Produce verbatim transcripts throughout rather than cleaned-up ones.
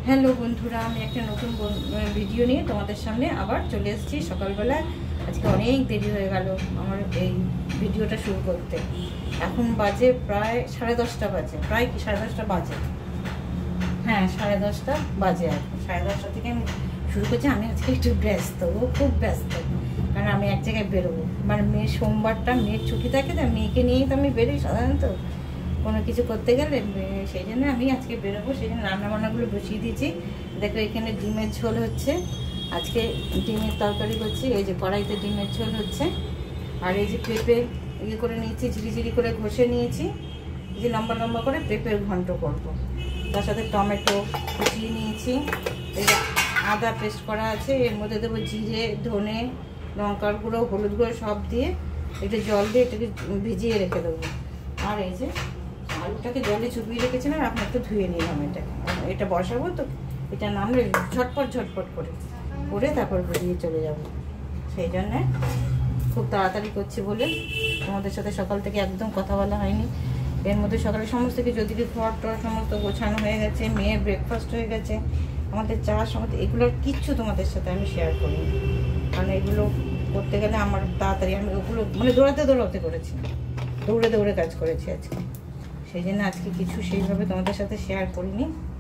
Hello বন্ধুরা, আমি একটা নতুন ভিডিও নিয়ে তোমাদের সামনে আবার চলে এসেছি সকালবেলা। আজকে অনেক দেরি হয়ে গেল আমার এই ভিডিওটা শুরু করতে। এখন বাজে প্রায় সাড়ে দশটা বাজে, প্রায় কি সাড়ে দশটা বাজে, হ্যাঁ সাড়ে দশটা বাজে। এখন সাড়ে দশটা থেকে আমি শুরু করছি। আমি আজকে একটু ব্যস্ত, ও খুব ব্যস্ত, কারণ আমি এক জায়গায় বেরোবো। মানে মেয়ের সোমবারটা মেয়ের ছুটি থাকে, তো মেয়েকে নিয়েই তো আমি বেরোই সাধারণত কোনো কিছু করতে গেলে। সেই জন্য আমি আজকে বেরোবো, সেই জন্য রান্নাবান্নাগুলো বসিয়ে দিয়েছি। দেখো এখানে ডিমের ঝোল হচ্ছে, আজকে ডিমের তরকারি করছি। এই যে কড়াইতে ডিমের ঝোল হচ্ছে। আর এই যে পেঁপে ইয়ে করে নিয়েছি, ঝিরিঝিরি করে ঘষে নিয়েছি, এই যে লম্বা লম্বা করে পেঁপের ঘন্ট করব। তার সাথে টমেটো কুচিয়ে নিয়েছি, এই যে আদা পেস্ট করা আছে, এর মধ্যে দেবো জিরে, ধনে, লঙ্কার গুঁড়ো, হলুদ গুঁড়ো সব দিয়ে একটু জল দিয়ে এটাকে ভিজিয়ে রেখে দেবো। আর এই যে আলুটাকে জলে চুপিয়ে রেখেছিলাম, এখন একটু ধুয়ে নিলাম। এটা এটা বসাবো তো, এটা নামলে ঝটপট ঝটপট করে করে তারপর বেরিয়ে চলে যাব। সেই জন্যে খুব তাড়াতাড়ি করছি বলে তোমাদের সাথে সকাল থেকে একদম কথা বলা হয়নি। এর মধ্যে সকালে সমস্ত কিছু যদি ঘর টর সমস্ত গোছানো হয়ে গেছে, মেয়ের ব্রেকফাস্ট হয়ে গেছে, আমাদের চা সমস্ত, এগুলোর কিচ্ছু তোমাদের সাথে আমি শেয়ার করিনি। কারণ এগুলো করতে গেলে আমার তাড়াতাড়ি, আমি ওগুলো মানে দৌড়াতে দৌড়াতে করেছি, দৌড়ে দৌড়ে কাজ করেছি আজকে। সেই জন্য আজকে কিছু সেইভাবে তোমাদের সাথে শেয়ার করিনি।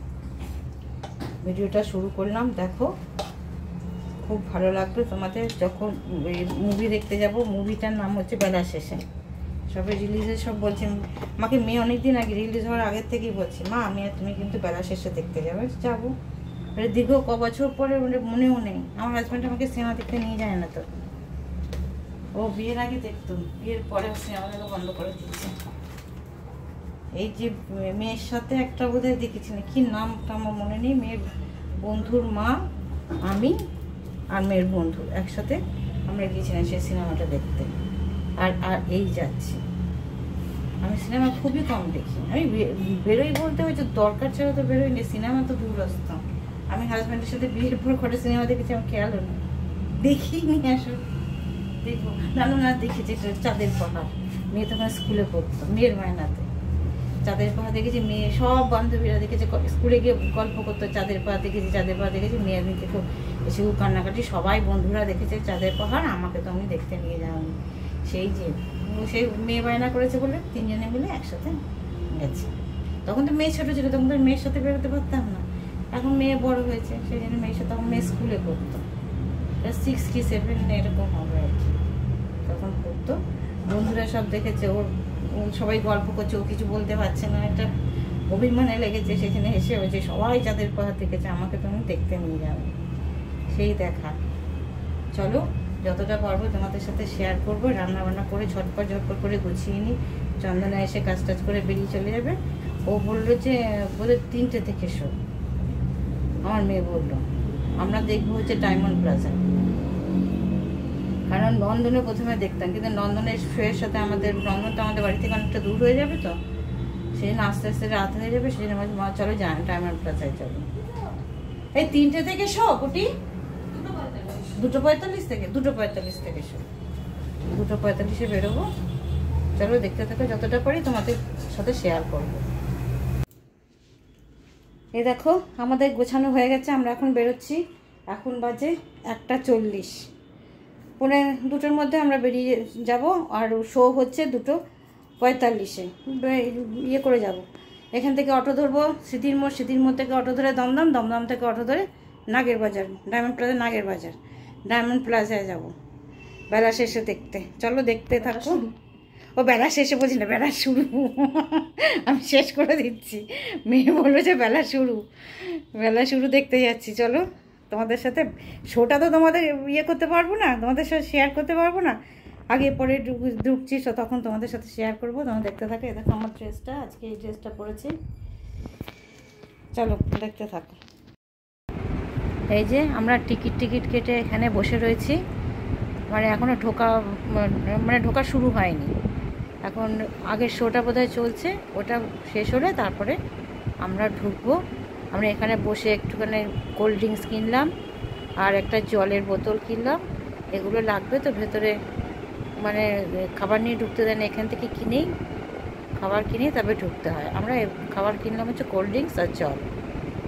ভিডিওটা শুরু করলাম। দেখো খুব ভালো লাগবে তোমাদের যখন মুভি দেখতে যাব। মুভিটার নাম হচ্ছে বেলা শেষে। সবে রিলিজে সব বলছে, আমাকে মেয়ে অনেকদিন আগে রিলিজ হওয়ার আগের থেকেই বলছে, মা আমি আর তুমি কিন্তু বেলা শেষে দেখতে যাবে। যাবো, দীর্ঘ ক বছর পরে মনেও নেই। আমার হাজব্যান্ড আমাকে সিনেমা দেখতে নিয়ে যায় না তো, ও বিয়ের আগে দেখতো, বিয়ের পরে সিনেমা দেখা বন্ধ করে দিচ্ছে। এই যে মেয়ের সাথে একটা বোধহয় দেখেছি না, কি নামটা আমার মনে নেই, মেয়ের বন্ধুর মা, আমি আর মেয়ের বন্ধু একসাথে আমরা গিয়েছিলাম সেই সিনেমাটা দেখতে। আর আর এই যাচ্ছি, আমি সিনেমা খুবই কম দেখি। আমি বেরোই বলতে হয়েছে দরকার ছাড়া তো বেরোই না, সিনেমা তো দূরস্থ। আমি হাজব্যান্ডের সাথে বিয়ের পর করে সিনেমা দেখেছি, আমার খেয়ালও নেই, দেখিনি আসলে। দেখবো নানু না দেখেছি চাঁদের পাহাড়, মেয়ে তখন স্কুলে পড়তো, মেয়ের মায়নাতে চাঁদের পাহাড় দেখেছি। মেয়ে সব বান্ধবীরা দেখেছে, স্কুলে গিয়ে গল্প করতো চাঁদের পাহাড় দেখেছি, চাঁদের পাহাড় দেখেছি। মেয়ের মেয়েকে খুব এসে কান্নাকাটি, সবাই বন্ধুরা দেখেছে চাঁদের পাহাড়, আমাকে তো আমি দেখতে নিয়ে যাওনি। সেই যে সেই মেয়ে বায়না করেছে বলে তিনজনে মিলে একসাথে গেছি। তখন তো মেয়ে ছোটো ছিল, তখন তো মেয়ের সাথে বেরোতে পারতাম না। এখন মেয়ে বড় হয়েছে, সেই জন্য মেয়ের সাথে তখন মেয়ে স্কুলে পড়তো, সিক্স কি সেভেন এরকম হবে আর কি, তখন পড়তো। বন্ধুরা সব দেখেছে, ওর সবাই গল্প করছে, ও কিছু বলতে পারছে না, একটা অভিমানে লেগেছে। সেখানে এসে হয়েছে সবাই চাঁদের পাহাড় দেখেছে, আমাকে তুমি দেখতে নিয়ে যাবে। সেই দেখা। চলো যতটা পারবো তোমাদের সাথে শেয়ার করবো। রান্না বান্না করে ঝটপট ঝটপট করে গুছিয়ে নিই। চন্দনা এসে কাজ টাজ করে বেরিয়ে চলে যাবে। ও বললো যে বলে তিনটে থেকে শো, আমার মেয়ে বললো আমরা দেখবো হচ্ছে ডায়মন্ড প্লাজা। কারণ নন্দনে প্রথমে দেখতাম, কিন্তু নন্দনের শোয়ের সাথে আমাদের নন্দনটা আমাদের বাড়ি থেকে অনেকটা দূর হয়ে যাবে, তো সেই জন্য আস্তে আস্তে রাত হয়ে যাবে। সেই জন্য মা চলো যান ডায়মন্ড প্লাজায় চলো। এই তিনটে থেকে শো কুটি, দুটো পঁয়তাল্লিশ থেকে দুটো পঁয়তাল্লিশ থেকে শো, দুটো পঁয়তাল্লিশে বেরোবো। চলো দেখতে থাকো, যতটা পারি তোমাদের সাথে শেয়ার করবো। এই দেখো আমাদের গোছানো হয়ে গেছে, আমরা এখন বেরোচ্ছি। এখন বাজে একটা চল্লিশ, পৌনে দুটোর মধ্যে আমরা বেরিয়ে যাব। আর শো হচ্ছে দুটো পঁয়তাল্লিশে, ইয়ে করে যাব। এখান থেকে অটো ধরবো স্মৃতির মোড়, স্মৃতির মোড় থেকে অটো ধরে দমদম, দমদম থেকে অটো ধরে নাগের বাজার, ডায়মন্ড প্লাজা নাগের বাজার, ডায়মন্ড প্লাজায় যাব বেলা শেষে দেখতে। চলো দেখতে থাকো। ও বেলা শেষে বলছি না, বেলা শুরু, আমি শেষ করে দিচ্ছি। মেয়ে বললো যে বেলা শুরু, বেলা শুরু দেখতে যাচ্ছি। চলো তোমাদের সাথে শোটা তো তোমাদের ইয়ে করতে পারবো না, তোমাদের সাথে শেয়ার করতে পারবো না। আগে পরে ঢুকছি, তখন তোমাদের সাথে শেয়ার করবো, তোমরা দেখতে থাকো। এ দেখো আমার ড্রেসটা, আজকে এই ড্রেসটা পরেছি। চলো দেখতে থাকো। এই যে আমরা টিকিট টিকিট কেটে এখানে বসে রয়েছি। মানে এখনও ঢোকা মানে ঢোকা শুরু হয়নি, এখন আগের শোটা বোধহয় চলছে, ওটা শেষ হলে তারপরে আমরা ঢুকবো। আমরা এখানে বসে একটুখানি কোল্ড ড্রিঙ্কস কিনলাম আর একটা জলের বোতল কিনলাম। এগুলো লাগবে তো, ভেতরে মানে খাবার নিয়ে ঢুকতে দেন, এখান থেকে কিনেই খাবার কিনে তবে ঢুকতে হয়। আমরা খাবার কিনলাম হচ্ছে কোল্ড ড্রিঙ্কস আর জল।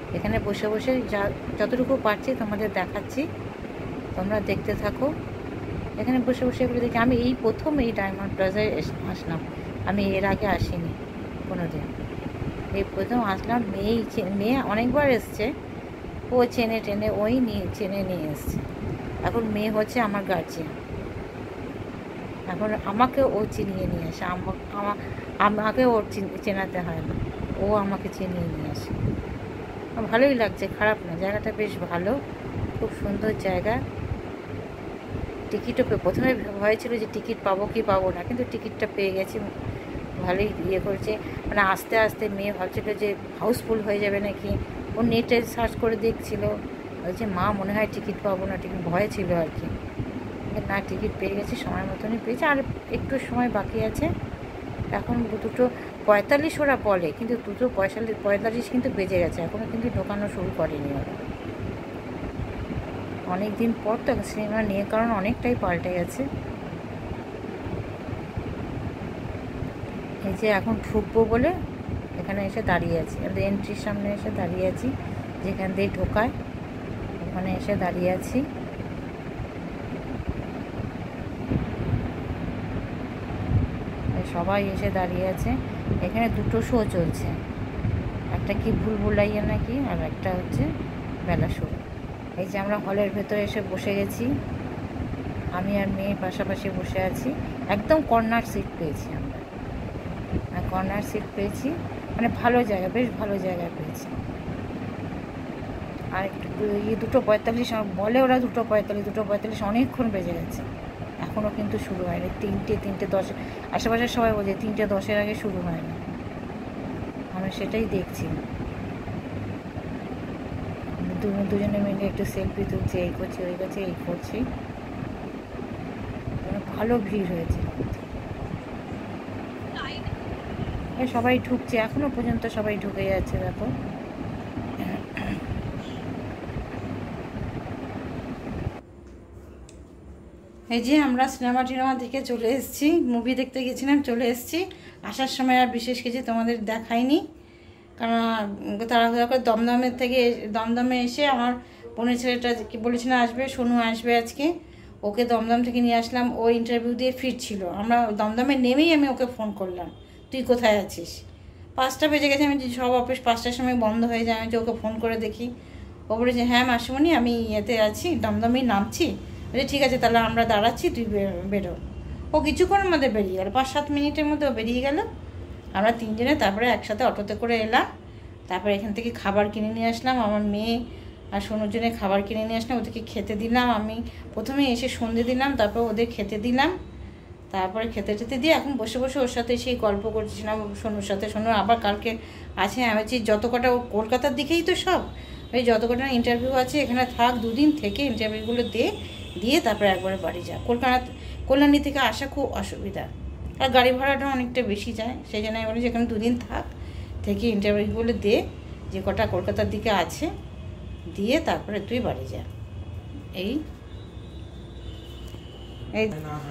এখানে বসে বসে যা যতটুকু পারছি তোমাদের দেখাচ্ছি, তোমরা দেখতে থাকো। এখানে বসে বসে এগুলো দেখি। আমি এই প্রথম এই ডায়মন্ড প্লাজায় আসলাম, আমি এর আগে আসিনি কোনো দিন, এই প্রথম আসলাম। মেয়েই মেয়ে অনেকবার এসছে, ও চেনে টেনে ওই নিয়ে চেনে নিয়ে এসছে। এখন মেয়ে হচ্ছে আমার গার্জিয়ান, এখন আমাকে ও চিনিয়ে নিয়ে আসে, আমাকে ওর চেনাতে হয় না, ও আমাকে চিনিয়ে নিয়ে আসে। ভালোই লাগছে, খারাপ না, জায়গাটা বেশ ভালো, খুব সুন্দর জায়গা। টিকিটও প্রথমে ভয় ছিল যে টিকিট পাবো কি পাবো না, কিন্তু টিকিটটা পেয়ে গেছি, ভালোই ইয়ে করেছে। মানে আস্তে আস্তে মেয়ে ভাবছিল যে হাউসফুল হয়ে যাবে নাকি, ও নেটে সার্চ করে দেখছিল, বলছে মা মনে হয় টিকিট পাবো না, টিকিট ভয় ছিল আর কি। না, টিকিট পেয়ে গেছি, সময় মতনই পেয়েছি, আর একটু সময় বাকি আছে। এখন দুটো পঁয়তাল্লিশ ওরা বলে, কিন্তু দুটো পঁয়তাল্লিশ পঁয়তাল্লিশ কিন্তু বেজে গেছে, এখনও কিন্তু ঢোকানো শুরু করেনি ওরা। অনেক দিন পর তো সিনেমা নিয়ে, কারণ অনেকটাই পাল্টে গেছে। এই যে এখন ঢুকবো বলে এখানে এসে দাঁড়িয়ে আছি, আমাদের এন্ট্রির সামনে এসে দাঁড়িয়ে আছি, যেখান দিয়ে ঢোকায় ওখানে এসে দাঁড়িয়ে আছি। সবাই এসে দাঁড়িয়ে আছে। এখানে দুটো শো চলছে, একটা কি ভুলভুলাইয়া নাকি, আর একটা হচ্ছে বেলা শো। এই যে আমরা হলের ভেতরে এসে বসে গেছি, আমি আর মেয়ে পাশাপাশি বসে আছি, একদম কর্নার সিট পেয়েছি আমরা, কর্নার সিট পেয়েছি, মানে ভালো জায়গা, বেশ ভালো জায়গা পেয়েছি। আর এই দুটো পঁয়তাল্লিশ বলে ওরা, দুটো পঁয়তাল্লিশ দুটো পঁয়তাল্লিশ অনেকক্ষণ বেজে গেছে, এখনও কিন্তু শুরু হয়নি। তিনটে তিনটে দশে আশেপাশের সবাই বলছে তিনটে দশের আগে শুরু হয় না, আমি সেটাই দেখছি। দুজনে মিলে একটু সেলফি তুলছে, এই করছি ওই করছে এই করছি, ভালো ভিড় হয়েছে। সবাই ঢুকছে, এখনো পর্যন্ত সবাই ঢুকে যাচ্ছে, দেখো। এই যে আমরা সিনেমা টিনেমা দেখে চলে এসেছি, মুভি দেখতে গেছিলাম, চলে এসেছি। আসার সময় আর বিশেষ কিছু তোমাদের দেখাইনি, কারণ তাড়াহুড়া করে দমদমের থেকে দমদমে এসে আমার বোনের ছেলেটা কি বলেছিল আসবে, সোনু আসবে আজকে, ওকে দমদম থেকে নিয়ে আসলাম। ও ইন্টারভিউ দিয়ে ফিরছিল, আমরা দমদমে নেমেই আমি ওকে ফোন করলাম, তুই কোথায় আছিস? পাঁচটা বেজে গেছে, আমি সব অফিস পাঁচটার সময় বন্ধ হয়ে যায়, আমি যে ওকে ফোন করে দেখি, ও বলেছে হ্যাঁ মাসিমণি আমি ইয়েতে আছি, দমদমেই নামছি। বলছে ঠিক আছে তাহলে আমরা দাঁড়াচ্ছি, তুই বেরো। ও কিছুক্ষণের মধ্যে বেরিয়ে গেল, পাঁচ সাত মিনিটের মধ্যে ও বেরিয়ে গেল। আমরা তিনজনে তারপরে একসাথে অটোতে করে এলাম, তারপরে এখান থেকে খাবার কিনে নিয়ে আসলাম, আমার মেয়ে আর সোনুর জন্য খাবার কিনে নিয়ে আসলাম, ওদেরকে খেতে দিলাম। আমি প্রথমে এসে সন্ধে দিলাম, তারপর ওদের খেতে দিলাম, তারপরে খেতে টেতে দিয়ে এখন বসে বসে ওর সাথে সেই গল্প করছিলাম সোনুর সাথে। সোনুর আবার কালকে আছে, আমি বলছি যত কটা, ও কলকাতার দিকেই তো সব, ওই যত কটা ইন্টারভিউ আছে এখানে থাক, দুদিন থেকে ইন্টারভিউগুলো দে, দিয়ে তারপরে একবারে বাড়ি যা। কলকাতা কল্যাণী থেকে আসা খুব অসুবিধা, আর গাড়ি ভাড়াটা অনেকটা বেশি যায়, সেই জন্য আমি বলি যেখানে দুদিন থাক, থেকে ইন্টারভিউগুলো দে, যে কটা কলকাতার দিকে আছে দিয়ে তারপরে তুই বাড়ি যা। এই এই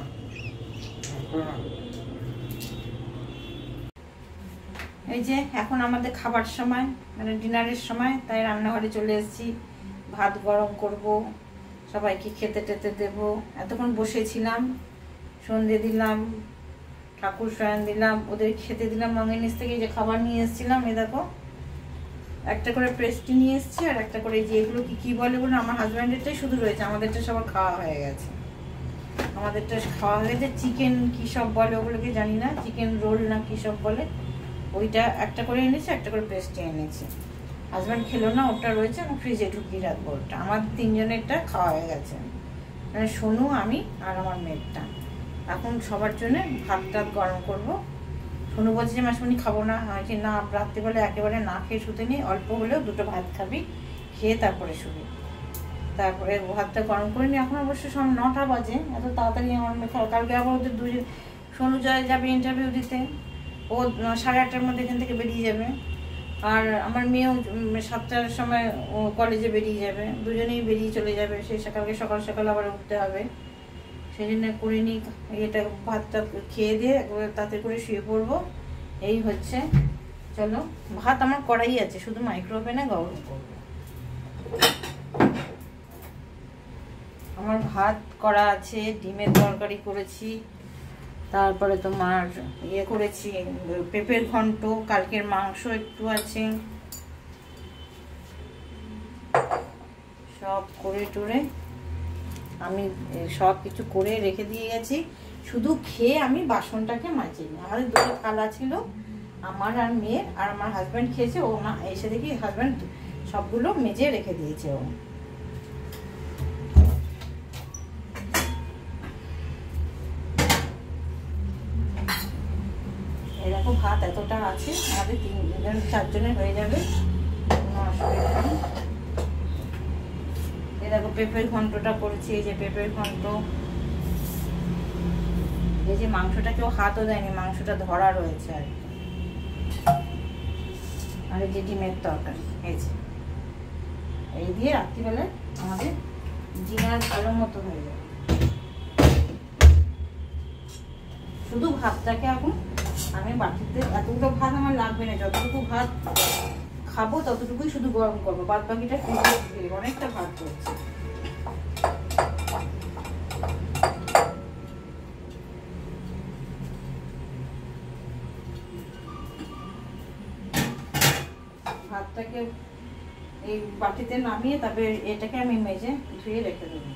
এই যে এখন আমাদের খাবার সময়, মানে ডিনারের সময়, তাই রান্নাঘরে চলে এসেছি, ভাত গরম করব, সবাইকে খেতে টেতে দেবো। এতক্ষণ বসেছিলাম, সন্ধে দিলাম, ঠাকুর শয়ন দিলাম, ওদের খেতে দিলাম। মঙ্গের নিচ থেকে যে খাবার নিয়ে এসেছিলাম, এ দেখো একটা করে পেস্ট্রি নিয়ে এসেছি, আর একটা করে যে এগুলো কি কি বলে বলে, আমার হাজব্যান্ডেরটাই শুধু রয়েছে, আমাদেরটা সবার খাওয়া হয়ে গেছে। আমাদেরটা খাওয়া হয়ে গেছে, চিকেন কী সব বলে ওগুলোকে জানি না, চিকেন রোল না কী সব বলে, ওইটা একটা করে এনেছি, একটা করে পেস্ট্রি এনেছি। হাজব্যান্ড খেলো না, ওটা রয়েছে, আমি ফ্রিজে ঢুকিয়ে রাখবো। ওটা আমার তিনজনেরটা খাওয়া হয়ে গেছে, মানে সোনু, আমি আর আমার মেয়েরটা। এখন সবার জন্য ভাত টাত গরম করবো। সোনু বলছে যে মাসুমনি খাবো না, আমি না রাত্রিবেলা একেবারে না খেয়ে শুতে নিই, অল্প হলেও দুটো ভাত খাবি, খেয়ে তারপরে শুবি। তারপরে ভাতটা গরম করে নিই। এখন অবশ্য সব নটা বাজে, এত তাড়াতাড়ি আমার মেয়ে, কালকে আবার ওদের দুজন, সোনু জয় যাবে ইন্টারভিউ দিতে, ও সাড়ে আটটার মধ্যে এখান থেকে বেরিয়ে যাবে, আর আমার মেয়েও সাতটার সময় ও কলেজে বেরিয়ে যাবে, দুজনেই বেরিয়ে চলে যাবে। সেই সকালকে সকাল সকাল আবার উঠতে হবে, সেই জন্য করে নিই এটা, ভাতটা খেয়ে দিয়ে একবারে তাতে করে শুয়ে পড়বো। এই হচ্ছে চলো, ভাত আমার কড়াই আছে, শুধু মাইক্রো ওভেনে গরম করবো। আমার ভাত করা আছে, ডিমের তরকারি করেছি, তারপরে তোমার ইয়ে করেছি পেঁপের ঘন্ট, কালকের মাংস একটু আছে, সব করে টরে আমি সব কিছু করে রেখে দিয়ে গেছি। শুধু খেয়ে আমি বাসনটাকে মাজিনি। আমাদের দুটো থালা ছিল, আমার আর মেয়ের, আর আমার হাজব্যান্ড খেয়েছে। ও না এসে দেখি হাজব্যান্ড সবগুলো মেজে রেখে দিয়েছে। ও এরকম ভাত এতটা আছে, আমাদের তিনজন চারজনের হয়ে যাবে, কোনো অসুবিধা নেই। এই দেখো পেঁপের ঘন্টটা করেছি, এই যে পেঁপের ঘন্ট, এই যে মাংসটা কেউ হাতও দেয়নি, মাংসটা ধরা রয়েছে আর কি। আর এই যে ডিমের তরকারি, এই যে এই দিয়ে রাত্রিবেলায় আমাদের ডিনার ভালো মতো হয়ে যাবে। শুধু ভাতটাকে এখন আমি বাটিতে, এতগুলো ভাত আমার লাগবে না, যতটুকু ভাত খাবো ততটুকুই শুধু গরম করবো, বাদ বাকিটা ফ্রিজে অনেকটা ভাত করছে। ভাতটাকে এই বাটিতে নামিয়ে তারপরে এটাকে আমি মেজে ধুয়ে রেখে দেবো।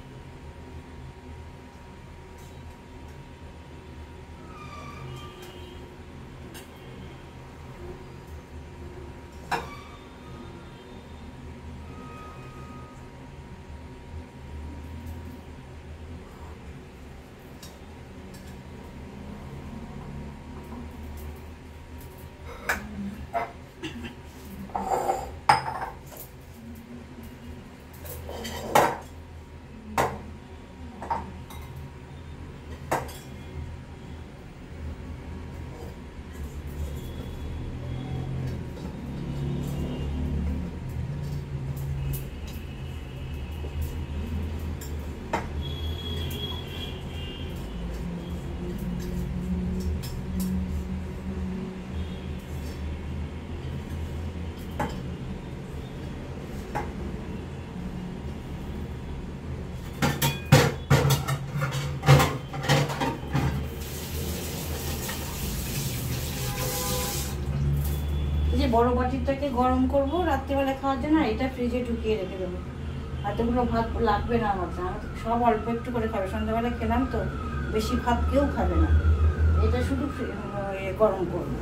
যে বড় বাটিটাকে গরম করবো রাত্রিবেলা খাওয়ার জন্য, আর এটা ফ্রিজে ঢুকিয়ে রেখে দেবো। এতগুলো ভাত লাগবে না আমার, আমার সব অল্প একটু করে খাবে। সন্ধ্যাবেলা খেলাম তো, বেশি ভাত কেউ খাবে না, এটা শুধু গরম করবো।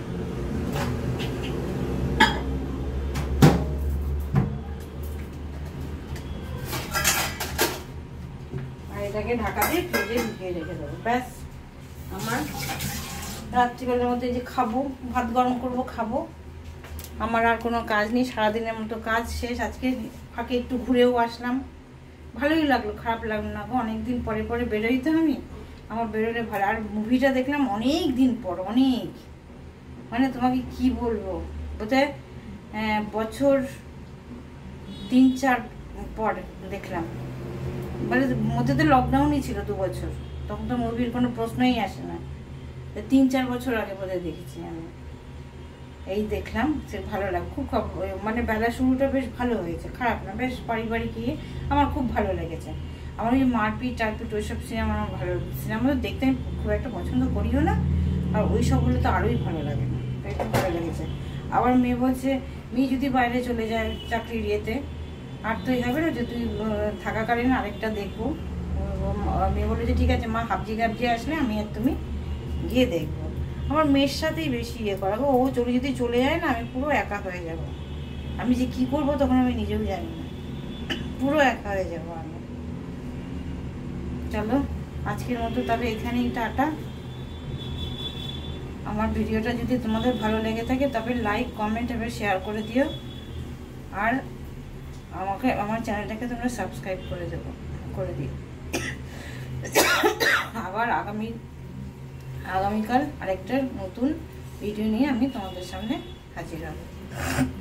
আর এটাকে ঢাকা দিয়ে ফ্রিজে ঢুকিয়ে রেখে দেবো, ব্যাস। আমার রাত্রিবেলার মধ্যে যে খাবো, ভাত গরম করব, খাবো। আমার আর কোনো কাজ নেই, সারাদিনের মতো কাজ শেষ। আজকে ফাঁকে একটু ঘুরেও আসলাম, ভালোই লাগলো, খারাপ লাগলো না গো। অনেকদিন পরে পরে বেরোই তো আমি, আমার বেরোলে ভালো। আর মুভিটা দেখলাম অনেক দিন পর, অনেক, মানে তোমাকে কি বলবো, বোধহয় বছর তিন চার পর দেখলাম। মানে মধ্যে তো লকডাউনই ছিল দু বছর, তখন তো মুভির কোনো প্রশ্নই আসে না। তিন চার বছর আগে বোধহয় দেখেছি আমি, এই দেখলাম, সে ভালো লাগে খুব। মানে বেলা শুরুটা বেশ ভালো হয়েছে, খারাপ না, বেশ পারিবারিক গিয়ে আমার খুব ভালো লেগেছে। আমার ওই মারপিট টারপিট ওইসব সিনেমা আমার ভালো, সিনেমা তো দেখতে আমি খুব একটা পছন্দ করিও না, আর ওই সবগুলো তো আরোই ভালো লাগে না, একটু ভালো লেগেছে। আবার মেয়ে বলছে, মেয়ে যদি বাইরে চলে যায় চাকরির ইয়েতে, আর তো হবে না যে তুই থাকাকালীন আরেকটা দেখবো। মেয়ে বলে যে ঠিক আছে মা, হাবজি গাবজি আসলে আমি আর তুমি গিয়ে দেখবো। আমার মেয়ের সাথেই বেশি ইয়ে করা, ও চলে যদি চলে যায় না, আমি পুরো একা হয়ে যাব। আমি যে কি করব তখন আমি নিজেও জানি না, পুরো একা হয়ে যাবো আমি। চলো আজকের মতো তবে এখানেই টাটা। আমার ভিডিওটা যদি তোমাদের ভালো লেগে থাকে তবে লাইক কমেন্ট এবার শেয়ার করে দিও, আর আমাকে আমার চ্যানেলটাকে তোমরা সাবস্ক্রাইব করে দেবো, করে দিও। আবার আগামী আগামীকাল আরেকটা নতুন ভিডিও নিয়ে আমি তোমাদের সামনে হাজির হব।